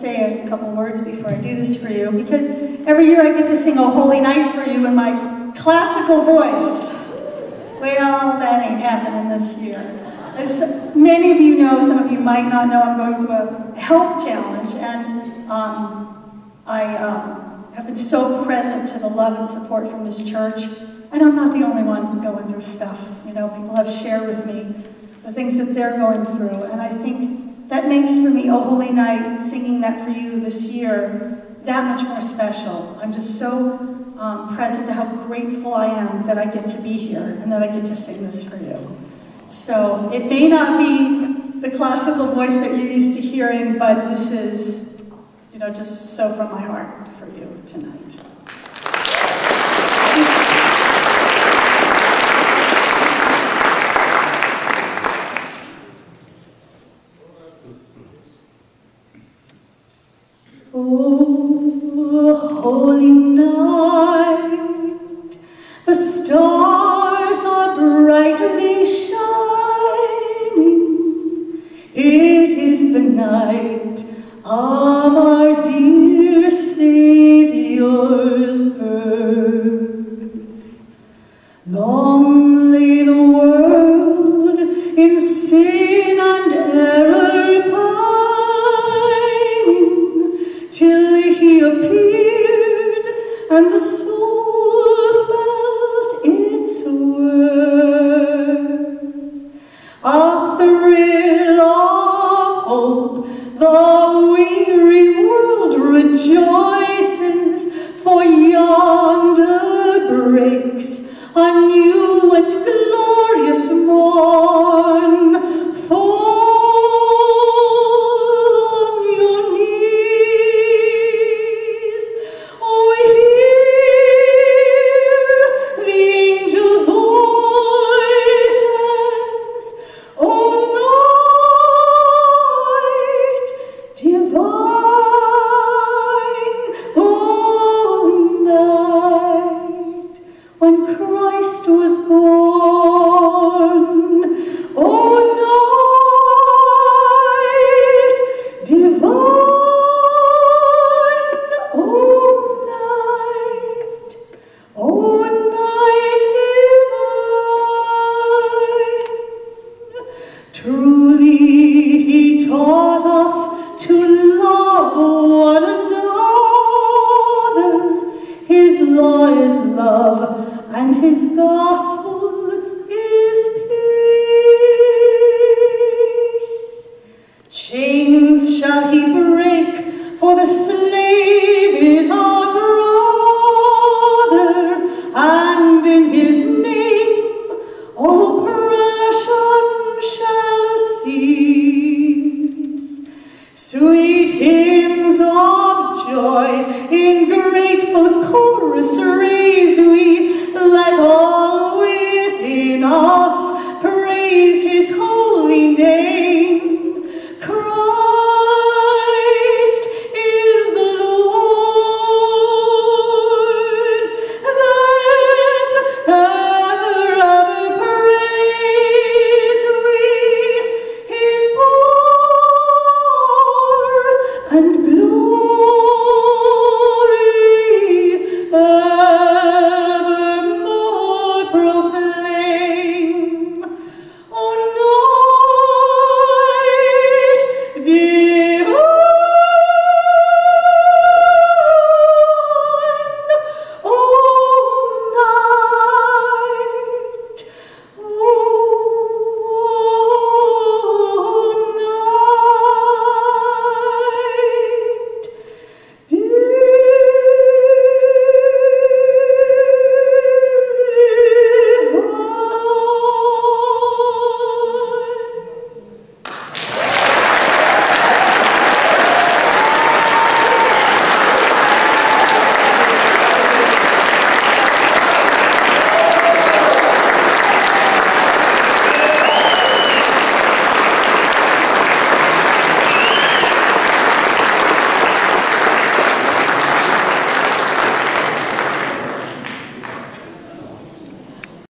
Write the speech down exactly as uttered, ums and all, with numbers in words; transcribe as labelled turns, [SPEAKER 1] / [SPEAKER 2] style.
[SPEAKER 1] say a couple words before I do this for you, because every year I get to sing "O Holy Night" for you in my classical voice. Well, that ain't happening this year. As many of you know, some of you might not know, I'm going through a health challenge, and um, I um, have been so present to the love and support from this church, and I'm not the only one going through stuff. You know, people have shared with me the things that they're going through, and I think that makes for me "O Holy Night," singing that for you this year, that much more special. I'm just so um, present to how grateful I am that I get to be here and that I get to sing this for you. So it may not be the classical voice that you're used to hearing, but this is, you know, just so from my heart for you tonight. Oh, holy night, the stars are brightly shining. It is the night of our dear Savior's birth. Long lay the world in sin and error pining, till he appeared and the soul felt its worth. A thrill of hope, the weary world rejoices, for yonder breaks a new and glorious morn. Fall on your knees, oh, hear the angel voices, oh, night divine, oh, night when Christ was born, oh, night divine, oh, night, oh, night divine. Truly he taught us to love one another. His law is love, and his gospel is peace. Chains shall he break, for the slave is our brother, and in his name all oppression shall cease. Sweet hymns of joy in grateful chorus raise we, let all within us praise his holy name. Christ is the Lord, then ever, ever praise we his power and glory.